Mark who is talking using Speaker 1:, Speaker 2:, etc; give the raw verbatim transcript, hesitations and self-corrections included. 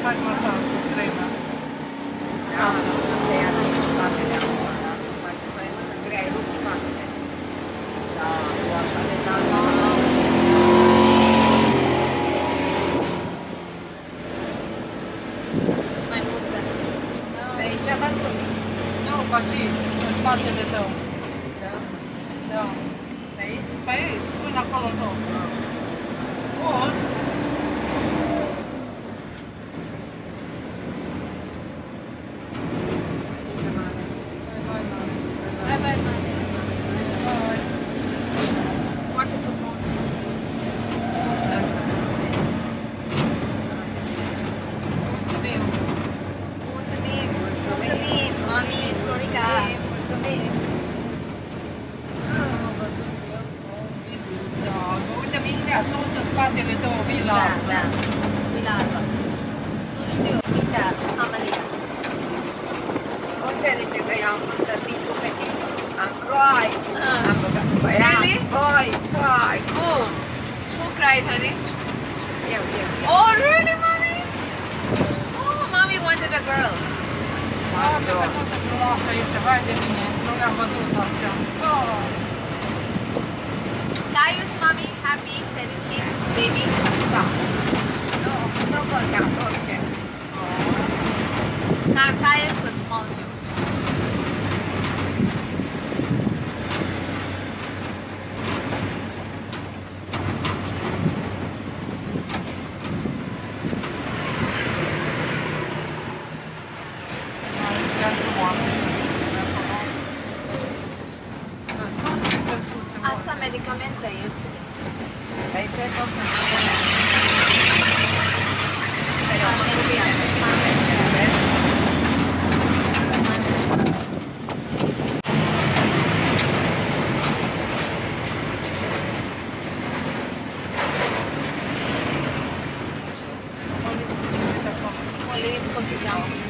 Speaker 1: faci masaj cu crema.
Speaker 2: Da, asta e atât spatele acum, da? Faci mai mână grea, ai rupt spatele. Da, cu așa de talma.
Speaker 3: Mai mulță.
Speaker 2: Pe aici la tu.
Speaker 1: Nu, faci în spatele tău.
Speaker 2: Da?
Speaker 1: Da.
Speaker 2: Pe aici?
Speaker 1: Pe aici, până acolo jos. Bun.
Speaker 3: Bye, bye, mami. Foarte frumos.
Speaker 1: Mulțumim.
Speaker 3: Mulțumim, mulțumim, mami, Florica.
Speaker 2: Mulțumim.
Speaker 1: Am văzut eu o viluță. Uite, Mintea, sus în spatele tău, o vilă.
Speaker 3: Da, da. Vila albă. Nu știu.
Speaker 2: Mița, Amalia. Cum se zice că eu am stăpit cu fetița? Am croai.
Speaker 3: Ah.
Speaker 2: Am băgat pe ea.
Speaker 3: Really?
Speaker 2: Băi, croai.
Speaker 3: Who? Who cried, honey?
Speaker 2: Eu, eu, eu.
Speaker 3: Oh, really, mommy? Oh, mommy wanted a girl.
Speaker 1: Oh, ce căsuță frumoasă e, ce vai de mine. Nu le-am văzut astea. Oh.
Speaker 3: Caius, mommy, happy, fericit, baby.
Speaker 2: Da. Nu, nu contează orice.
Speaker 3: Ca- Caius was small too.
Speaker 1: Chiar frumoasă, căsuțele acolo. Căsuțe, căsuțe, mă.
Speaker 3: Asta medicamente este.
Speaker 2: Aici e tot în
Speaker 3: Molisco se chama.